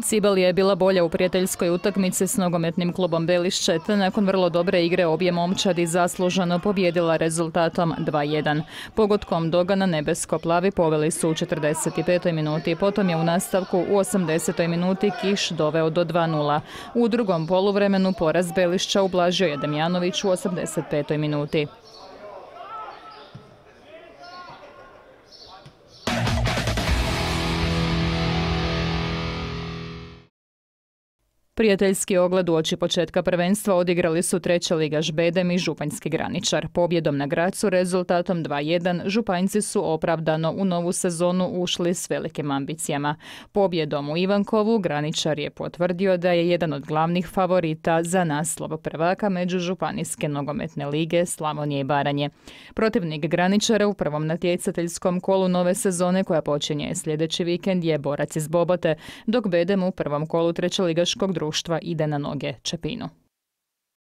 Cibalija je bila bolja u prijateljskoj utakmici s nogometnim klubom Belišće, te nakon vrlo dobre igre obje momčadi zasluženo pobijedila rezultatom 2:1. Pogodkom Dogana nebesko-plavi poveli su u 45. minuti, potom je u nastavku u 80. minuti Kiš doveo do 2:0. U drugom poluvremenu poraz Belišća ublažio je Damjanović u 85. minuti. Prijateljski ogled uoči početka prvenstva odigrali su treća ligaš Bedem i županjski Graničar. Pobjedom na Gracu rezultatom 2:1 Županjci su opravdano u novu sezonu ušli s velikim ambicijama. Pobjedom u Ivankovu Graničar je potvrdio da je jedan od glavnih favorita za naslov prvaka Međužupanijske nogometne lige Slavonije i Baranje. Protivnik Graničara u prvom natjecateljskom kolu nove sezone koja počinje sljedeći vikend je Borac iz Bobote, dok Bedem u prvom kolu trećeligaškog društva ide na noge Čepinu.